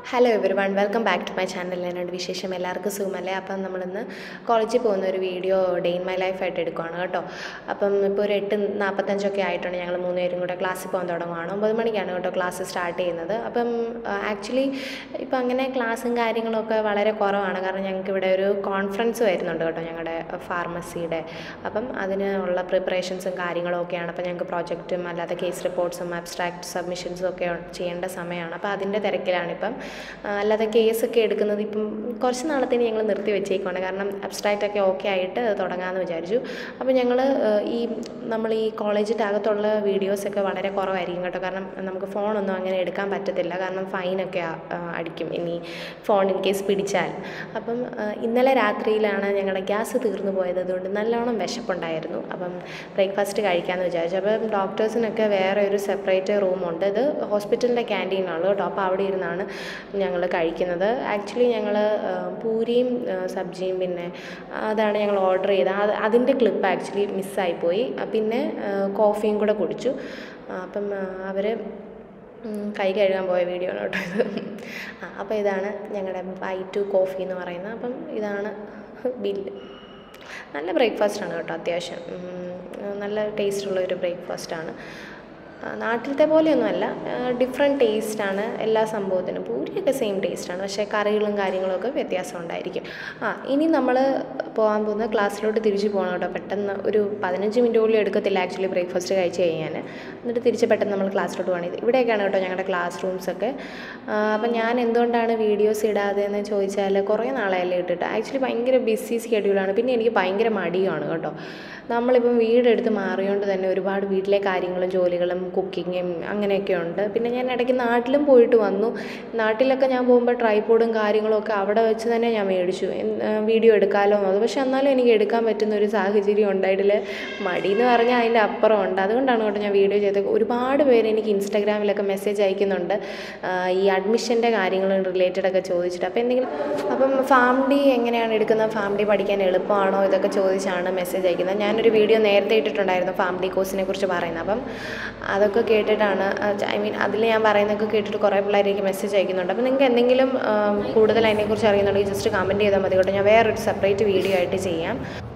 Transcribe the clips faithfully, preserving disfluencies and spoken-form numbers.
Hello everyone, welcome back to my channel. എന്നോട് വിശേഷം എല്ലാവർക്കും സുഖമല്ലേ? അപ്പം നമ്മളിന്ന് കോളേജിൽ പോകുന്ന ഒരു video day in my life ആയിട്ട് എടുക്കുകയാണ് കേട്ടോ. അപ്പം ഇപ്പോൾ ഒരു എട്ട് നാൽപ്പത്തഞ്ചൊക്കെ ആയിട്ടാണ് ഞങ്ങൾ മൂന്ന് പേരും കൂടെ ക്ലാസ്സിൽ പോകാൻ തുടങ്ങുകയാണ്. ഒമ്പത് മണിക്കാണ് കേട്ടോ ക്ലാസ് സ്റ്റാർട്ട് ചെയ്യുന്നത്. അപ്പം ആക്ച്വലി ഇപ്പം അങ്ങനെ ക്ലാസ്സും കാര്യങ്ങളൊക്കെ വളരെ കുറവാണ്. കാരണം ഞങ്ങൾക്ക് ഇവിടെ ഒരു കോൺഫറൻസ് വരുന്നുണ്ട് കേട്ടോ, ഞങ്ങളുടെ ഫാർമസിയുടെ. അപ്പം അതിനുള്ള പ്രിപ്പറേഷൻസും കാര്യങ്ങളും ഒക്കെയാണ്. അപ്പം ഞങ്ങൾക്ക് പ്രോജക്റ്റും അല്ലാതെ കേസ് റിപ്പോർട്ട്സും അബ്സ്ട്രാക്ട് സബ്മിഷൻസും ഒക്കെ ചെയ്യേണ്ട സമയമാണ്. അപ്പോൾ അതിൻ്റെ തിരക്കിലാണിപ്പം. അല്ലാതെ കേസൊക്കെ എടുക്കുന്നത് ഇപ്പം കുറച്ച് നാളത്തേന് ഞങ്ങൾ നിർത്തി വെച്ചേക്കുവാണ്. കാരണം അബ്സ്ട്രാക്റ്റൊക്കെ ഓക്കെ ആയിട്ട് തുടങ്ങാമെന്ന് വിചാരിച്ചു. അപ്പോൾ ഞങ്ങൾ ഈ നമ്മൾ ഈ കോളേജിൻ്റെ അകത്തുള്ള വീഡിയോസൊക്കെ വളരെ കുറവായിരിക്കും കേട്ടോ. കാരണം നമുക്ക് ഫോണൊന്നും അങ്ങനെ എടുക്കാൻ പറ്റത്തില്ല. കാരണം ഫൈനൊക്കെ അടിക്കും ഇനി ഫോൺ ഇൻ കേസ് പിടിച്ചാൽ. അപ്പം ഇന്നലെ രാത്രിയിലാണ് ഞങ്ങളുടെ ഗ്യാസ് തീർന്നു പോയത്. അതുകൊണ്ട് നല്ലോണം വിശപ്പുണ്ടായിരുന്നു. അപ്പം ബ്രേക്ക്ഫാസ്റ്റ് കഴിക്കാമെന്ന് വിചാരിച്ചു. അപ്പം ഡോക്ടേഴ്സിനൊക്കെ വേറെ ഒരു സെപ്പറേറ്റ് റൂമുണ്ട്. ഇത് ഹോസ്പിറ്റലിൻ്റെ ക്യാൻറ്റീനാണ് കേട്ടോ. അപ്പോൾ അവിടെ ഇരുന്നാണ് ഞങ്ങൾ കഴിക്കുന്നത്. ആക്ച്വലി ഞങ്ങൾ പൂരിയും സബ്ജിയും പിന്നെ അതാണ് ഞങ്ങൾ ഓർഡർ ചെയ്തത്. അത് അതിൻ്റെ ക്ലിപ്പ് ആക്ച്വലി മിസ്സായിപ്പോയി. പിന്നെ കോഫിയും കൂടെ കുടിച്ചു. അപ്പം അവർ കൈ കഴുകാൻ പോയ വീഡിയോ ആണ് കേട്ടോ ഇത്. ആ അപ്പോൾ ഇതാണ് ഞങ്ങളുടെ ബൈ ടു കോഫി എന്ന് പറയുന്നത്. അപ്പം ഇതാണ് ബില്ല്. നല്ല ബ്രേക്ക്ഫാസ്റ്റാണ് കേട്ടോ, അത്യാവശ്യം നല്ല ടേസ്റ്റുള്ളൊരു ബ്രേക്ക്ഫാസ്റ്റാണ്. നാട്ടിലത്തെ പോലെയൊന്നുമല്ല, ഡിഫറെൻറ്റ് ടേസ്റ്റാണ് എല്ലാ സംഭവത്തിനും. പൂരിയൊക്കെ സെയിം ടേസ്റ്റാണ്, പക്ഷേ കറികളും കാര്യങ്ങളൊക്കെ വ്യത്യാസം ഉണ്ടായിരിക്കും. ആ ഇനി നമ്മൾ പോകാൻ പോകുന്ന ക്ലാസ്സിലോട്ട് തിരിച്ച് പോകണം കേട്ടോ. പെട്ടെന്ന് ഒരു പതിനഞ്ച് മിനിറ്റ് പോലും എടുക്കത്തില്ല ആക്ച്വലി ബ്രേക്ക്ഫാസ്റ്റ് കഴിച്ച് കഴിഞ്ഞാൽ. എന്നിട്ട് തിരിച്ച് പെട്ടെന്ന് നമ്മൾ ക്ലാസ്സിലോട്ട് പോകണം. ഇവിടെയൊക്കെയാണ് കേട്ടോ ഞങ്ങളുടെ ക്ലാസ് റൂംസൊക്കെ. അപ്പം ഞാൻ എന്തുകൊണ്ടാണ് വീഡിയോസ് ഇടാതെ എന്ന് ചോദിച്ചാൽ കുറേ നാളായല്ലേ ഇട്ടിട്ട്. ആക്ച്വലി ഭയങ്കര ബിസി സ്കെഡ്യൂളാണ്. പിന്നെ എനിക്ക് ഭയങ്കര മടിയാണ് കേട്ടോ. നമ്മളിപ്പം വീടെടുത്ത് മാറിയോണ്ട് തന്നെ ഒരുപാട് വീട്ടിലെ കാര്യങ്ങളും ജോലികളും കുക്കിങ്ങും അങ്ങനെയൊക്കെ ഉണ്ട്. പിന്നെ ഞാൻ ഇടയ്ക്ക് നാട്ടിലും പോയിട്ട് വന്നു. നാട്ടിലൊക്കെ ഞാൻ പോകുമ്പോൾ ട്രൈപോഡും കാര്യങ്ങളും ഒക്കെ അവിടെ വെച്ച് തന്നെ ഞാൻ മേടിച്ചു, വീഡിയോ എടുക്കാമല്ലോ എന്നത്. പക്ഷെ എന്നാലും എനിക്ക് എടുക്കാൻ പറ്റുന്ന ഒരു സാഹചര്യം ഉണ്ടായിട്ടില്ല. മടി എന്ന് പറഞ്ഞാൽ അതിൻ്റെ അപ്പുറമുണ്ട്. അതുകൊണ്ടാണ് കേട്ടോ ഞാൻ വീഡിയോ ചെയ്തത്. ഒരുപാട് പേര് എനിക്ക് ഇൻസ്റ്റാഗ്രാമിലൊക്കെ മെസ്സേജ് അയക്കുന്നുണ്ട് ഈ അഡ്മിഷൻ്റെ കാര്യങ്ങൾ റിലേറ്റഡൊക്കെ ചോദിച്ചിട്ട്. അപ്പോൾ എന്തെങ്കിലും അപ്പം ഫാമിലി എങ്ങനെയാണ് എടുക്കുന്നത്, ഫാമിലി പഠിക്കാൻ എളുപ്പമാണോ, ഇതൊക്കെ ചോദിച്ചാണ് മെസ്സേജ് അയക്കുന്നത്. ഞാനൊരു വീഡിയോ നേരത്തെ ഇട്ടിട്ടുണ്ടായിരുന്നു ഫാമിലി കോഴ്സിനെ കുറിച്ച് പറയുന്നത്. അപ്പം അതൊക്കെ കേട്ടിട്ടാണ്, ഐ മീൻ അതിൽ ഞാൻ പറയുന്നതൊക്കെ കേട്ടിട്ട് കുറേ പിള്ളേരേക്ക് മെസ്സേജ് അയക്കുന്നുണ്ട്. അപ്പോൾ നിങ്ങൾക്ക് എന്തെങ്കിലും കൂടുതൽ അതിനെക്കുറിച്ച് അറിയുന്നുണ്ടെങ്കിൽ ജസ്റ്റ് കമൻറ്റ് ചെയ്താൽ മതി കേട്ടോ. ഞാൻ വേറൊരു സെപ്പറേറ്റ് വീഡിയോ ആയിട്ട് ചെയ്യാം.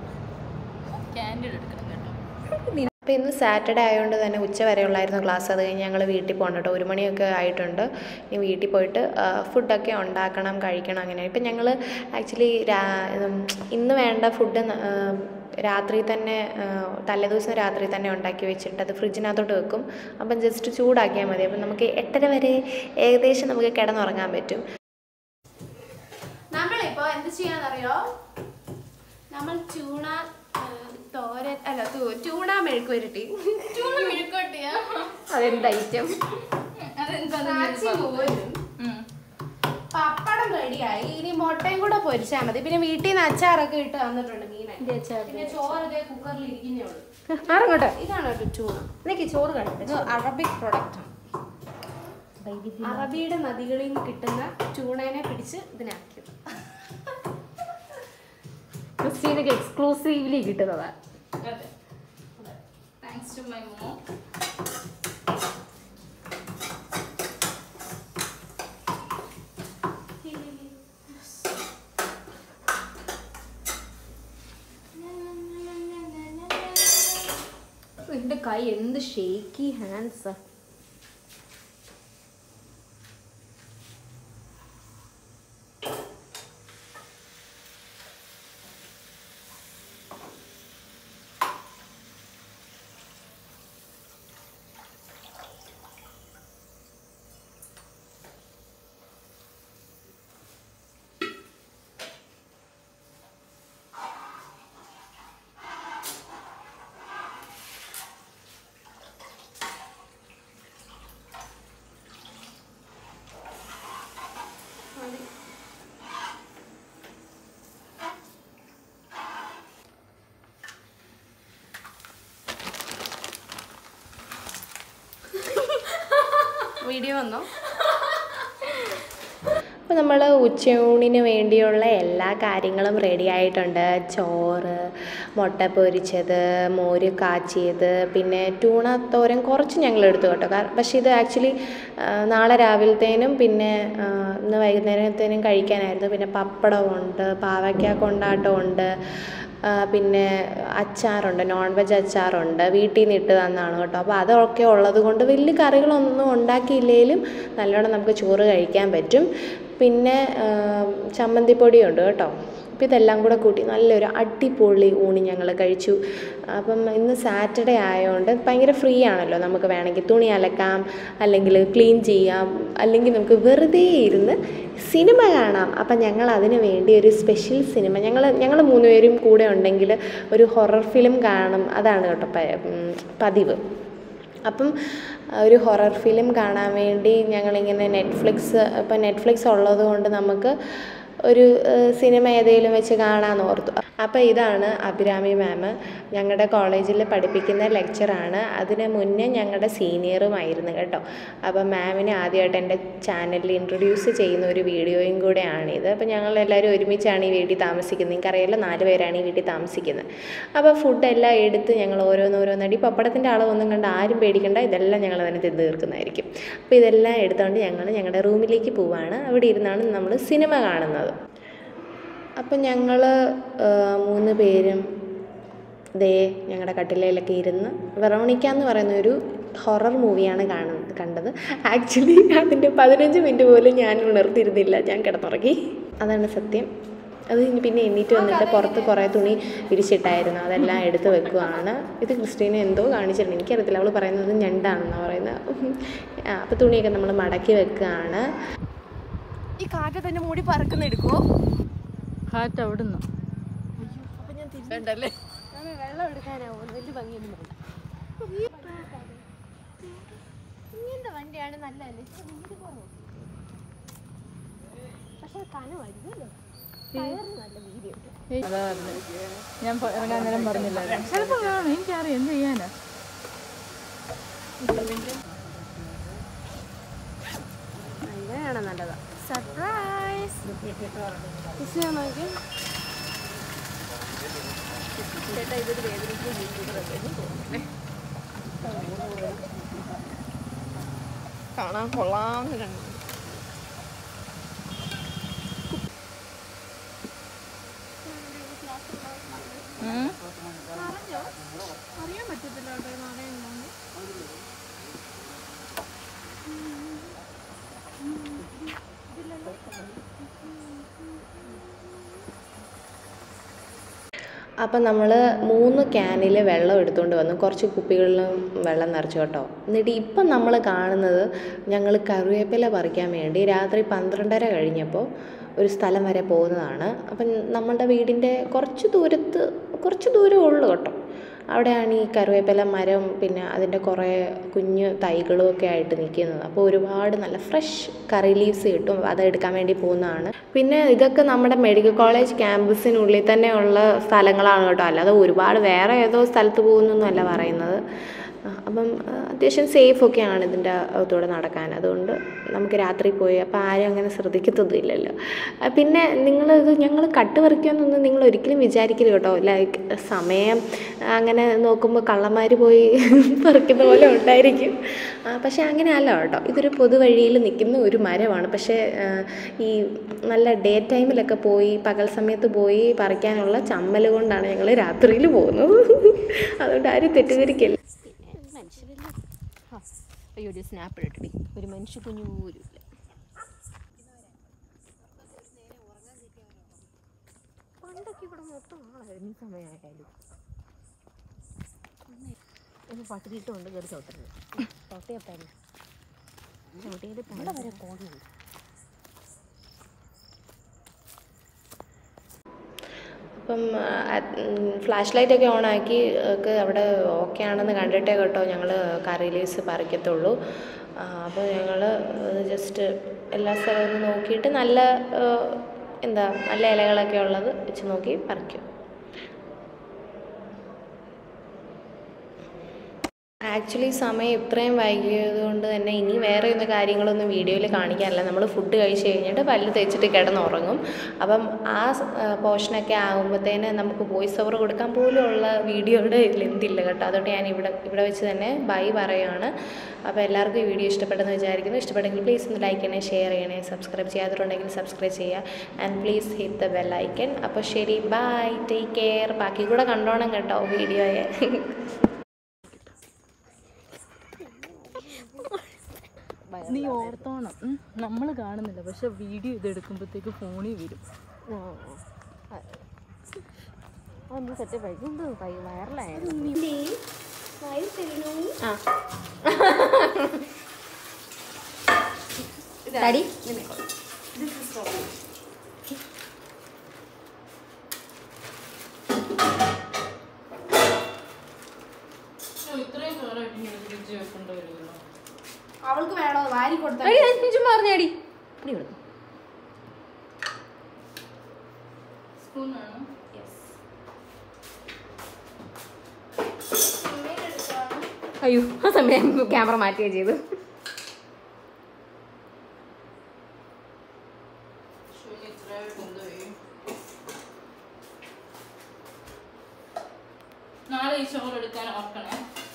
അപ്പോൾ ഇന്ന് സാറ്റർഡേ ആയതുകൊണ്ട് തന്നെ ഉച്ച വരെ ഉള്ളായിരുന്നു ക്ലാസ്. അത് കഴിഞ്ഞ് ഞങ്ങൾ വീട്ടിൽ പോകണം കേട്ടോ. ഒരു മണിയൊക്കെ ആയിട്ടുണ്ട്. ഇനി വീട്ടിൽ പോയിട്ട് ഫുഡൊക്കെ ഉണ്ടാക്കണം, കഴിക്കണം. അങ്ങനെ ഇപ്പം ഞങ്ങൾ ആക്ച്വലി ഇന്ന് വേണ്ട ഫുഡ് രാത്രി തന്നെ തലേദിവസം രാത്രി തന്നെ ഉണ്ടാക്കി വെച്ചിട്ട് അത് ഫ്രിഡ്ജിനകത്തോട്ട് വെക്കും. അപ്പം ജസ്റ്റ് ചൂടാക്കിയാൽ മതി. അപ്പം നമുക്ക് എട്ടര വരെ ഏകദേശം നമുക്ക് കിടന്നുറങ്ങാൻ പറ്റും. നമ്മളിപ്പോൾ എന്ത് ചെയ്യാന്നറിയോ, നമ്മൾ ചൂണ തോരൻ അല്ല ചൂണ മെഴുക്ക് വരട്ടി ചൂണ മെഴുക്കോട്ടിയാ അതെന്ത് ഐറ്റം, പപ്പടം റെഡിയായി. ഇനി മുട്ടയും കൂടെ പൊരിച്ചാൽ മതി. പിന്നെ വീട്ടിൽ നിന്ന് അച്ചാറൊക്കെ ഇട്ട് തന്നിട്ടുണ്ട് മീനെ. പിന്നെ ചോറ് ഇതേ കുക്കറിൽ ഇരിക്കുന്നേ ഉള്ളൂ. ഇതാണ് കേട്ടോ ചൂണ. എനിക്ക് ചോറ് കണ്ടത് അറബിക് പ്രൊഡക്റ്റ്. അറബിയുടെ നദികളിൽ നിന്ന് കിട്ടുന്ന ചൂണേനെ പിടിച്ച് ഇതിനാക്കിയത്. ക്രിസ്റ്റീനൊക്കെ എക്സ്ക്ലൂസീവ്ലി കിട്ടുന്നതാണ്. അതെ, താങ്ക്സ് ടു മൈ മോം. എൻ്റെ കൈ എന്ത് ഷേക്കി ഹാൻഡ്സാ. വീഡിയോ വന്നോ? അപ്പോൾ നമ്മൾ ഉച്ചയൂണിന് വേണ്ടിയുള്ള എല്ലാ കാര്യങ്ങളും റെഡി ആയിട്ടുണ്ട്. ചോറ്, മുട്ട പൊരിച്ചത്, മോര് കാച്ചിയത്, പിന്നെ ടൂണ തോരൻ കുറച്ച് ഞങ്ങൾ എടുത്തു കേട്ടോ. കാരണം പക്ഷേ ഇത് ആക്ച്വലി നാളെ രാവിലത്തേനും പിന്നെ ഇന്ന് വൈകുന്നേരത്തേനും കഴിക്കാനായിരുന്നു. പിന്നെ പപ്പടമുണ്ട്, പാവയ്ക്ക കൊണ്ടാട്ടമുണ്ട്, പിന്നെ അച്ചാറുണ്ട്, നോൺ വെജ് അച്ചാറുണ്ട്, വീട്ടിൽ നിന്ന് ഇട്ട് തന്നാണ് കേട്ടോ. അപ്പോൾ അതൊക്കെ ഉള്ളത് കൊണ്ട് വലിയ കറികളൊന്നും ഉണ്ടാക്കിയില്ലെങ്കിലും നല്ലോണം നമുക്ക് ചോറ് കഴിക്കാൻ പറ്റും. പിന്നെ ചമ്മന്തിപ്പൊടിയുണ്ട് കേട്ടോ. അപ്പോൾ ഇതെല്ലാം കൂടെ കൂട്ടി നല്ലൊരു അടിപൊളി ഊണ് ഞങ്ങൾ കഴിച്ചു. അപ്പം ഇന്ന് സാറ്റർഡേ ആയതുകൊണ്ട് ഭയങ്കര ഫ്രീ ആണല്ലോ, നമുക്ക് വേണമെങ്കിൽ തുണി അലക്കാം, അല്ലെങ്കിൽ ക്ലീൻ ചെയ്യാം, അല്ലെങ്കിൽ നമുക്ക് വെറുതെ ഇരുന്ന് സിനിമ കാണാം. അപ്പം ഞങ്ങൾ അതിന് വേണ്ടി ഒരു സ്പെഷ്യൽ സിനിമ, ഞങ്ങൾ ഞങ്ങൾ മൂന്ന് പേരും കൂടെ ഉണ്ടെങ്കിൽ ഒരു ഹൊറർ ഫിലിം കാണും, അതാണ് കേട്ടോ പതിവ്. അപ്പം ഒരു ഹൊറർ ഫിലിം കാണാൻ വേണ്ടി ഞങ്ങളിങ്ങനെ നെറ്റ്ഫ്ലിക്സ്, ഇപ്പം നെറ്റ്ഫ്ലിക്സ് ഉള്ളത് കൊണ്ട് നമുക്ക് ഒരു സിനിമ ഏതെങ്കിലും വെച്ച് കാണാമെന്ന് ഓർത്തു. അപ്പോൾ ഇതാണ് അഭിരാമി മാം, ഞങ്ങളുടെ കോളേജിൽ പഠിപ്പിക്കുന്ന ലെക്ചറാണ്. അതിന് മുന്നേ ഞങ്ങളുടെ സീനിയറുമായിരുന്നു കേട്ടോ. അപ്പോൾ മാമിനെ ആദ്യമായിട്ട് എൻ്റെ ചാനലിൽ ഇൻട്രൊഡ്യൂസ് ചെയ്യുന്ന ഒരു വീഡിയോയും കൂടെയാണിത്. അപ്പോൾ ഞങ്ങളെല്ലാവരും ഒരുമിച്ചാണ് ഈ വീട്ടിൽ താമസിക്കുന്നത്. നിങ്ങൾക്കറിയാമല്ലോ, നാല് പേരാണ് ഈ വീട്ടിൽ താമസിക്കുന്നത്. അപ്പോൾ ഫുഡെല്ലാം എടുത്ത് ഞങ്ങൾ ഓരോന്നോരോന്നടി, പപ്പടത്തിൻ്റെ അളവൊന്നും കണ്ട് ആരും പേടിക്കണ്ട, ഇതെല്ലാം ഞങ്ങൾ തന്നെ തിന്ന് തീർക്കുന്നതായിരിക്കും. അപ്പോൾ ഇതെല്ലാം എടുത്തുകൊണ്ട് ഞങ്ങൾ ഞങ്ങളുടെ റൂമിലേക്ക് പോവുകയാണ്. അവിടെ ഇരുന്നാണ് നമ്മൾ സിനിമ കാണുന്നത്. അപ്പം ഞങ്ങൾ മൂന്ന് പേരും ദേ ഞങ്ങളുടെ കട്ടിലയിലൊക്കെ ഇരുന്ന് വെറോണിക്ക എന്ന് പറയുന്ന ഒരു ഹൊറർ മൂവിയാണ് കാണുന്നത് കണ്ടത്. ആക്ച്വലി അതിൻ്റെ പതിനഞ്ച് മിനിറ്റ് പോലും ഞാൻ ഉണർത്തിരുന്നില്ല, ഞാൻ കിടന്നുറങ്ങി, അതാണ് സത്യം. അത് പിന്നെ എണ്ണീറ്റ് വന്നിട്ട് പുറത്ത് കുറേ തുണി വിരിച്ചിട്ടായിരുന്നു, അതെല്ലാം എടുത്ത് വെക്കുകയാണ്. ഇത് ക്രിസ്റ്റീന എന്തോ കാണിച്ചിട്ടുണ്ട്, എനിക്കറിയത്തില്ല, അവൾ പറയുന്നത് ഞണ്ടാണെന്നാണ് പറയുന്നത്. അപ്പോൾ തുണിയൊക്കെ നമ്മൾ മടക്കി വെക്കുകയാണ്. ഈ കാറ്റ് തന്നെ മൂടി പറക്കുന്ന എടുക്കുമോ? കാറ്റ് അവിടുന്ന് അപ്പം ഞാൻ തിരിച്ചല്ലേ വെള്ളം എടുക്കാനാവും, വലിയ ഭംഗിയൊന്നും വേണ്ട. ഇങ്ങനത്തെ വണ്ടിയാണ് നല്ലതല്ലേ, പക്ഷെ കനമായിരിക്കുമല്ലോ, ടയറിന് നല്ല വീതിയുണ്ട്. അതാ പറഞ്ഞു, ഞാൻ ഇറങ്ങാൻ നേരം പറഞ്ഞില്ലായിരുന്നു. ചിലപ്പോൾ കാണും, എനിക്കറിയാം, എന്ത് ചെയ്യാനാ. അങ്ങനെയാണ് നല്ലതാ. സർപ്രൈസ് നോക്കി ചേട്ടാ, ഇതൊരു വേദനിക്കുന്ന യൂട്യൂബറൊക്കെ തോന്നുന്നേ, കാണാൻ കൊള്ളാന്ന് കണ്ടു. അറിയാൻ പറ്റത്തില്ല കേട്ടോ നാളെ. അപ്പം നമ്മൾ മൂന്ന് ക്യാനിൽ വെള്ളം എടുത്തുകൊണ്ട് വന്നു, കുറച്ച് കുപ്പികളിലും വെള്ളം നിറച്ചു കേട്ടോ. എന്നിട്ട് ഇപ്പം നമ്മൾ കാണുന്നത്, ഞങ്ങൾ കറിവേപ്പില പറിക്കാൻ വേണ്ടി രാത്രി പന്ത്രണ്ടര കഴിഞ്ഞപ്പോൾ ഒരു സ്ഥലം വരെ പോകുന്നതാണ്. അപ്പം നമ്മളുടെ വീടിൻ്റെ കുറച്ച് ദൂരത്ത് കുറച്ച് ദൂരമേ ഉള്ളൂ കേട്ടോ. അവിടെയാണ് ഈ കറിവേപ്പില മരം, പിന്നെ അതിൻ്റെ കുറേ കുഞ്ഞ് തൈകളും ഒക്കെ ആയിട്ട് നിൽക്കുന്നത്. അപ്പോൾ ഒരുപാട് നല്ല ഫ്രഷ് കറി ലീവ്സ് കിട്ടും, അതെടുക്കാൻ വേണ്ടി പോകുന്നതാണ്. പിന്നെ ഇതൊക്കെ നമ്മുടെ മെഡിക്കൽ കോളേജ് ക്യാമ്പസിനുള്ളിൽ തന്നെയുള്ള സ്ഥലങ്ങളാണ് കേട്ടോ, അല്ലാതെ ഒരുപാട് വേറെ ഏതോ സ്ഥലത്ത് പോകുന്നൊന്നുമല്ല പറയുന്നത്. അപ്പം അത്യാവശ്യം സേഫൊക്കെയാണ് ഇതിൻ്റെ അകത്തൂടെ നടക്കാൻ, അതുകൊണ്ട് നമുക്ക് രാത്രി പോയി അപ്പോൾ ആരും അങ്ങനെ ശ്രദ്ധിക്കത്തൊന്നുമില്ലല്ലോ. പിന്നെ നിങ്ങളിത് ഞങ്ങൾ കട്ട് പറിക്കുമെന്നൊന്നും നിങ്ങൾ ഒരിക്കലും വിചാരിക്കരുത് കേട്ടോ. ലൈക്ക് സമയം അങ്ങനെ നോക്കുമ്പോൾ കള്ളന്മാർ പോയി പറിക്കുന്ന പോലെ ഉണ്ടായിരിക്കും, പക്ഷേ അങ്ങനെയല്ല കേട്ടോ. ഇതൊരു പൊതുവഴിയിൽ നിൽക്കുന്ന ഒരു മരമാണ്, പക്ഷേ ഈ നല്ല ഡേ ടൈമിലൊക്കെ പോയി പകൽ സമയത്ത് പോയി പറിക്കാനുള്ള ചമ്മൽ കൊണ്ടാണ് ഞങ്ങൾ രാത്രിയിൽ പോകുന്നത്. അതുകൊണ്ട് ആരും തെറ്റിദ്ധരിക്കില്ല. അയ്യോ, ഒരു സ്നാപ്പ് ഇട്ടിട്ട് ഒരു മനുഷ്യ കുഞ്ഞു പോലും ഇല്ല. പണ്ടൊക്കെ ഇവിടെ മൊത്തം ആളായിരുന്നു, ഈ സമയമായാലും. ഇത് പട്ടിയിട്ടുകൊണ്ട് കയറി ചോട്ടരുത്, ചോട്ടയപ്പല്ല ചോട്ടയിൽ പണ്ട വരെ പോകുന്നുണ്ട്. അപ്പം ഫ്ലാഷ് ലൈറ്റൊക്കെ ഓണാക്കി ഒക്കെ അവിടെ ഓക്കെ ആണെന്ന് കണ്ടിട്ടേ കേട്ടോ ഞങ്ങൾ കറി ലീവ്സ് പറിക്കത്തുള്ളൂ. അപ്പോൾ ഞങ്ങൾ ജസ്റ്റ് എല്ലാ സ്ഥലവും നോക്കിയിട്ട് നല്ല എന്താ നല്ല ഇലകളൊക്കെ ഉള്ളത് വെച്ച് നോക്കി പറിക്കും. ആക്ച്വലി സമയം ഇത്രയും വൈകിയത് കൊണ്ട് തന്നെ ഇനി വേറെ ഒന്നും കാര്യങ്ങളൊന്നും വീഡിയോയിൽ കാണിക്കാറില്ല. നമ്മൾ ഫുഡ് കഴിച്ച് കഴിഞ്ഞിട്ട് പല്ല് തേച്ചിട്ട് കിടന്നുറങ്ങും. അപ്പം ആ പോർഷനൊക്കെ ആകുമ്പോഴത്തേന് നമുക്ക് വോയിസ് ഓവർ കൊടുക്കാൻ പോലും ഉള്ള വീഡിയോയുടെ ലെന്ത് ഇല്ല കേട്ടോ. അതുകൊണ്ട് ഞാൻ ഇവിടെ ഇവിടെ വെച്ച് തന്നെ ബൈ പറയുകയാണ്. അപ്പോൾ എല്ലാവർക്കും ഈ വീഡിയോ ഇഷ്ടപ്പെട്ടെന്ന് വിചാരിക്കുന്നു. ഇഷ്ടപ്പെട്ടെങ്കിൽ പ്ലീസ് ഒന്ന് ലൈക്ക് ചെയ്യണേ, ഷെയർ ചെയ്യണേ, സബ്സ്ക്രൈബ് ചെയ്യാതിട്ടുണ്ടെങ്കിൽ സബ്സ്ക്രൈബ് ചെയ്യുക and please hit the bell icon. അപ്പോൾ ശരി, ബൈ, ടേക്ക് കെയർ. ബാക്കി കൂടെ കണ്ടോണം കേട്ടോ വീഡിയോയെ. നീ ഓർത്തോണം, നമ്മൾ കാണുന്നില്ല, പക്ഷെ വീഡിയോ ഇതെടുക്കുമ്പോഴത്തേക്ക് ഫോണിൽ വരും. ഇത്രയും കാലമായിട്ട് ഞാൻ ഫ്രിഡ്ജ് വെക്കേണ്ട വരുമല്ലോ. അവൾക്ക് വേണോ വാരി കൊടുത്താൽ പറഞ്ഞേടി സ്പൂൺ വേണം. അയ്യോ, ആ സമയം ക്യാമറ മാറ്റുകയും ചെയ്തു. നാളെ ഈ ചോറ് എടുക്കാൻ ഓർക്കണേ.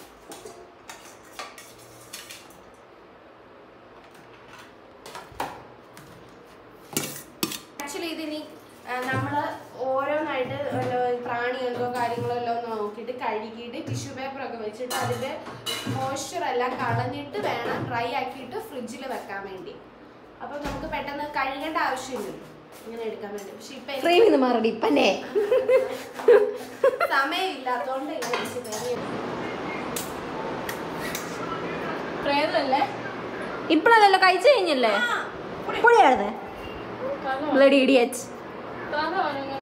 ആക്ച്വലി ഇതിനി നമ്മൾ ഓരോന്നായിട്ട് പ്രാണികളോ കാര്യങ്ങളോ എല്ലാം നോക്കിയിട്ട് കഴുകിയിട്ട് ടിഷ്യൂ പേപ്പറൊക്കെ വെച്ചിട്ട് അതിൻ്റെ മോയ്സ്ചർ എല്ലാം കളഞ്ഞിട്ട് വേണം ഡ്രൈ ആക്കിയിട്ട് ഫ്രിഡ്ജിൽ വെക്കാൻ വേണ്ടി. അപ്പം നമുക്ക് പെട്ടെന്ന് കഴുകേണ്ട ആവശ്യമില്ലല്ലോ ഇങ്ങനെ എടുക്കാൻ വേണ്ടി. പക്ഷെ ഇപ്പം മാറടി ഇപ്പന്നെ സമയമില്ലാത്തതുകൊണ്ട് ഇങ്ങനെ പ്രേതല്ലേ ഇപ്പഴല്ലല്ലോ, കഴിച്ചു കഴിഞ്ഞല്ലേ? പൊടിയായിരുന്നേ ബ്ലഡി ഇഡിയറ്റ്. തല